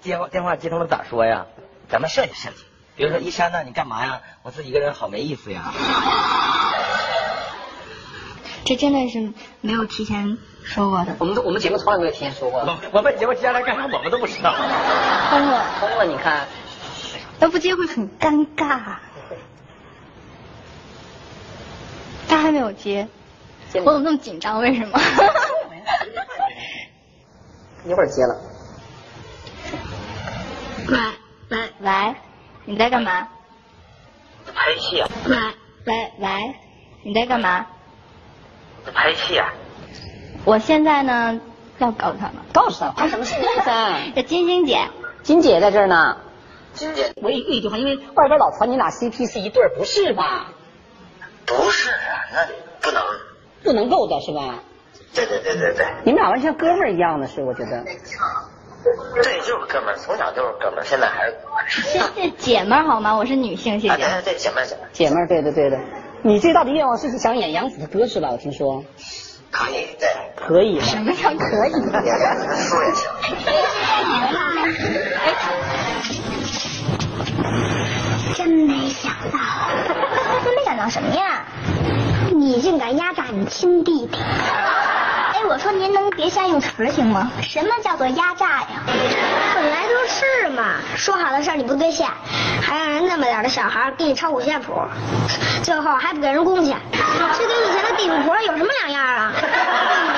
电话接通了咋说呀？咱们设计设计，比如说一山呢，你干嘛呀？我自己一个人好没意思呀。 这真的是没有提前说过的。 我们节目从来没有提前说过。 我们节目接下来干啥，我们都不知道。 通了， 你看， 要不接会很尴尬。他还没有接，我怎么那么紧张？为什么？ 一会儿接了。 喂，你在干嘛？ 拍戏啊。 喂，你在干嘛？ 拍戏啊。 我现在呢要告诉他们。 告诉他发生什么事噻？ 这金星姐。 金姐在这儿呢。 金姐， 我有一句话，因为外边老传你俩 CP 是一对，不是吧？ 不是啊，那不能够的是吧？ 对。 你们俩完全像哥们儿一样的是，我觉得。 对，就是哥们儿，从小就是哥们儿，现在还是哥们儿。 是姐们儿好吗？我是女性，谢谢。 对，姐妹。 姐妹，对的。你最大的愿望是想演杨紫的歌是吧？我听说。 可以，对。 可以。 什么叫可以？ 说也行。 真没想到。真没想到什么呀？你竟敢压榨你亲弟弟！哎，我说您能别瞎用词行吗？什么叫做压榨呀？本来就是嘛，说好的事儿你不兑现，还让人那么点的小孩给你抄五线谱，最后还不给人工钱，这跟以前的地主婆有什么两样啊？